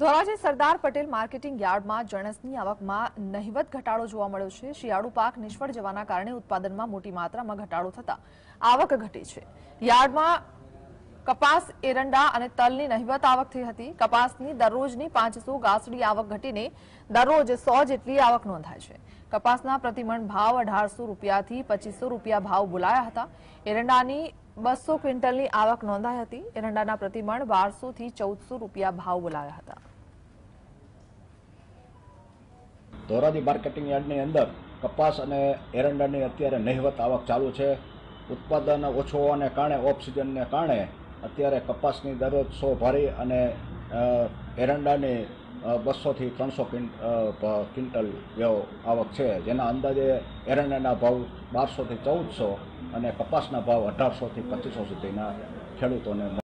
Dhoraji Sardar Patel marketing યાર્ડમાં જણસની આવકમાં નહિવત ઘટાડો જોવા મળ્યો છે। શિયાળુ પાક નિષ્ફળ જવાના કારણે ઉત્પાદનમાં મોટી માત્રામાં ઘટાડો થતા આવક ઘટી છે। યાર્ડમાં કપાસ, એરંડા અને તલની નહિવત આવક થઈ હતી। કપાસની દરરોજની 500 ગાંસડી આવક ઘટીને દરરોજ 100 જેટલી આવક નોંધાઈ છે। કપાસના પ્રતિમણ ભાવ 1800 રૂપિયાથી 2500 રૂપિયા ભાવ બોલાયા હતા। એરંડાની 200 ક્વિન્ટલની આવક નોંધાઈ હતી। એરંડાના પ્રતિમણ 1200 થી 1400 રૂપિયા ભાવ બોલાયા હતા। ધોરાજી માર્કેટિંગ યાર્ડની અંદર કપાસ અને એરંડાની અત્યારે નહિવત આવક ચાલુ છે। ઉત્પાદન ઓછું હોવાને કારણે ઓફ સિઝનને કારણે અત્યારે કપાસની દરરોજ 100 ભરી અને એરંડાની 200 થી 300 ક્વિન્ટલ આવક છે, જેના અંદાજે એરંડાના ભાવ 1200 થી 1400 અને કપાસના ભાવ 1800 થી 2500 સુધીના ખેડૂતોને